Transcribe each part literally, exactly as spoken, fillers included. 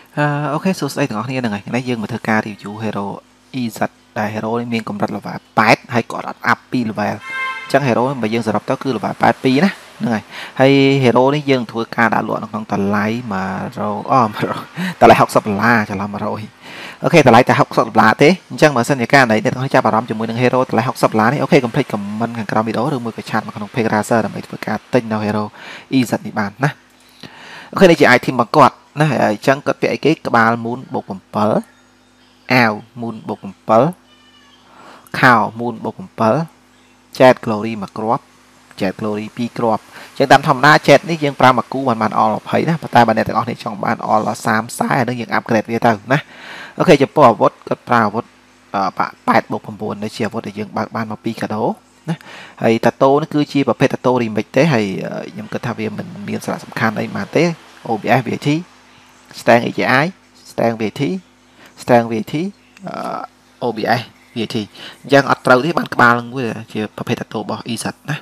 អូខេសួស្តីទាំងអស់គ្នាហ្នឹងហើយនេះយើងមកធ្វើការ review hero អ៊ី zet ដែល hero នេះមានកម្រិត level แปดហើយគាត់អត់ up ពី level អញ្ចឹង hero បើយើងសរុបទៅគឺ level แปดtwoណាហ្នឹងហើយហើយ hero នេះយើងធ្វើការដាក់លក់នៅក្នុងតម្លៃ100អូតម្លៃหกสิบដុល្លារច្រឡំ100អូខេតម្លៃតែหกสิบដុល្លារទេអញ្ចឹងបើសិនជាការណៃអ្នកទាំងអស់ចាប់អារម្មណ៍ជាមួយនឹង hero តម្លៃหกสิบដុល្លារនេះអូខេកុំភ្លេច comment ខាងក្រោមវីដេអូឬមួយក៏ឆាតមកក្នុង page Razer ដើម្បីធ្វើការទិញនៅ hero អ៊ី zet នេះបានណាអូខេនេះជា item របស់គាត់ណាអញ្ចឹងគាត់ពាក់អីគេក្បាល moon បូកseven អាវ moon បូកseven ខោ moon បូកseven ចែក glory មួយគ្រាប់ចែក glory ពីរគ្រាប់អញ្ចឹងតាមធម្មតាចែកនេះយើងប្រើមួយគូមិនបាន all twentyណាប៉ុន្តែបើអ្នកទាំងអស់នេះចង់បាន all 30 40អានឹងយើង upgrade វាទៅណាអូខេចំពោះអាវុធគាត់ប្រើអាវុធបាក់eightបូកnineនេះជាអាវុធដែលយើងបើកបានមកពីកាដូណាហើយតាតូនេះគឺជាប្រភេទតាតូ remix ទេហើយខ្ញុំគិតថាវាមិនមានសារៈសំខាន់អីប៉ុន្មានទេ ô bê ét วี ไอ ที Stand เอ จี ไอ Stand วี ไอ ที Stand วี ไอ ที ô bê ét วี ไอ ที អញ្ចឹងអត់ត្រូវទេបានក្បាលមួយជាប្រភេទតាតូរបស់ អ៊ី zet ណា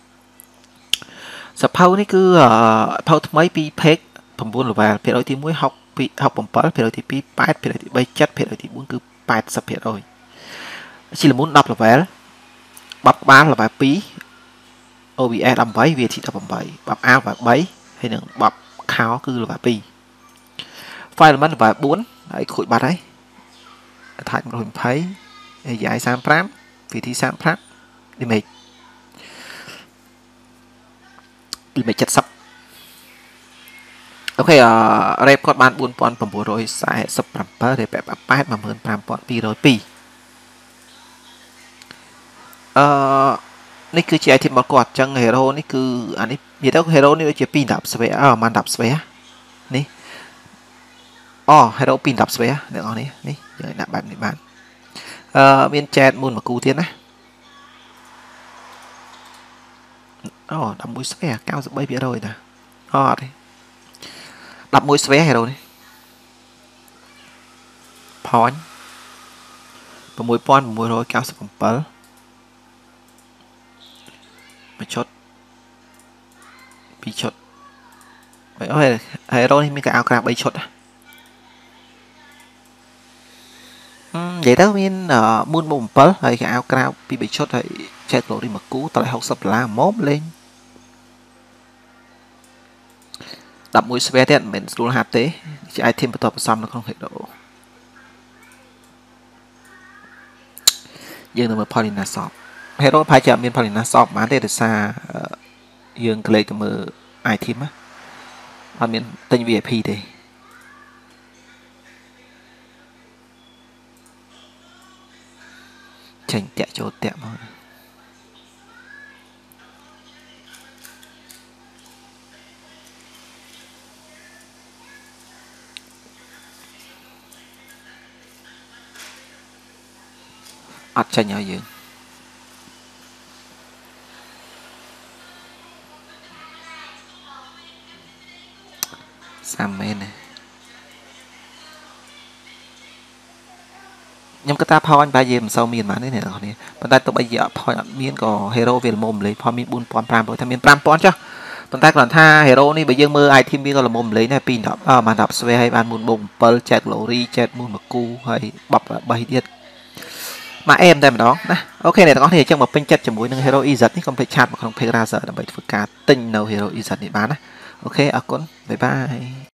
សភៅនេះគឺភៅថ្មីពី page nine level ភាគរយទីone 6ពី67ភាគរយទីtwo eightភាគរយទីthree sevenភាគរយទីfourគឺeightyភាគរយជីលមុនten level បបក្បាល level two អូ ប៊ី เอส eight วี ไอ ที eighteen បបអាវ level three ហើយនឹងបបខោគឺ level two file element level four ហើយខូចបាត់ហើយ attach one twenty អេ i thirty-five វី ที thirty-five image image seventyអូខេអឺ rep គាត់បានfour thousand nine hundred forty-seven រេបeight fifteen two oh twoអឺនេះគឺជា item របស់គាត់អញ្ចឹង hero នេះគឺអានេះនិយាយទៅ hero នេះដូចជាtwo ten ស្វេអឺមិនtenស្វេនេះអូ hero two tenស្វេអ្នកនរនេះនេះយើងដាក់បែបនេះបានអឺមាន chat មួយមួយគូទៀតណាអូelevenស្វេninety-threeភាគរយតាអូអត់ទេelevenស្វេ hero នេះ point six thousand nine hundred ninety-seven một chốtពីរ chốt អូយ hero នេះមានកាអាវក្រាបthree chốt អឺនិយាយទៅមាន moon បូកsevenហើយកាអាវក្រាបពីរ three chốt ហើយចែក glory មួយគូតម្លៃsixtyដុល្លារមកលេងelevenស្វេទៀតមិនមែនស្រួលហាត់ទេជា item បន្តបន្សំនៅក្នុង hero យើងទៅមើល Polina shop hero ប្រហែលជាអត់មាន Polina shop បានទេដោយសារយើងក្លែកទៅមើល item ណាអត់មានទិញ វី ไอ พี ទេចេញតាក់ចូលតាក់មកអត់ចេញឲ្យយើងសាមមែនខ្ញុំគិតថា point បែរជាមិនសូវមានប៉ុន្មានទេអ្នកនរគ្នាប៉ុន្តែទោះបីជា point អត់មានក៏ hero វាល្មមលេង point មាន four thousand five hundred ថាមានfive thousand ចុះប៉ុន្តែគ្រាន់ថា hero នេះបើយើងមើល item វាក៏ល្មមលេងដែរtwo tenអឺបានtenស្វេហើយបាន moon បូកsevenចែក glory ចែក moon មួយគូហើយបប3ទៀតមកអេមតែម្ដងណាអូខេអ្នកទាំងអស់គ្នាអញ្ចឹងមកពេញចិត្តជាមួយនឹង hero អ៊ី zet នេះកុំភ្លេចឆាតមកក្នុង page Razer ដើម្បីធ្វើការទិញនៅ hero អ៊ី zet នេះបានណាអូខេអរគុណបាយបាយ